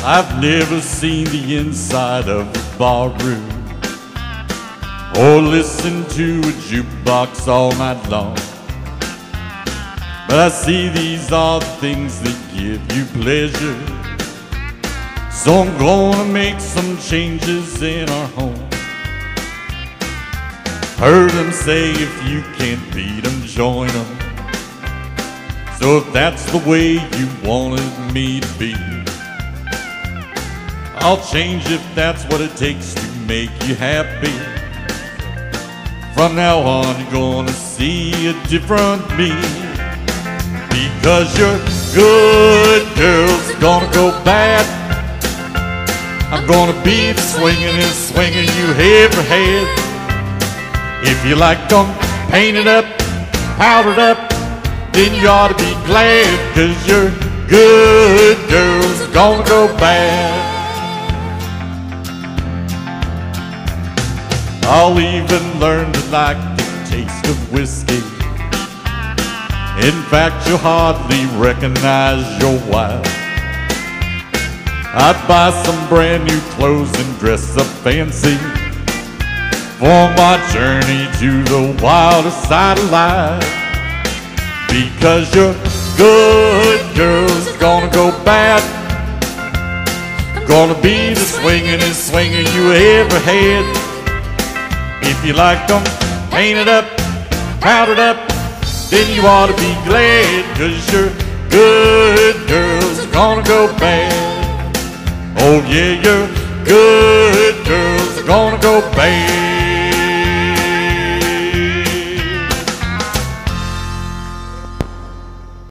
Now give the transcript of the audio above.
I've never seen the inside of a barroom or listened to a jukebox all night long. But I see these are the things that give you pleasure, so I'm gonna make some changes in our home. Heard them say if you can't beat them, join them. So if that's the way you wanted me to be, I'll change if that's what it takes to make you happy. From now on you're gonna see a different me, because your good girl's gonna go bad. I'm gonna be the swinging and swinging you ever had. If you like them painted up, powdered up, then you ought to be glad, 'cause your good girl's gonna go bad. I'll even learn to like the taste of whiskey. In fact, you'll hardly recognize your wife. I'd buy some brand new clothes and dress up fancy for my journey to the wilder side of life, because your good girl's gonna go bad. Gonna be the swinging and swinging you ever had. If you like them painted up, powdered up, then you ought to be glad, 'cause your good girl's gonna go bad. Oh yeah, your good girl's gonna go bad.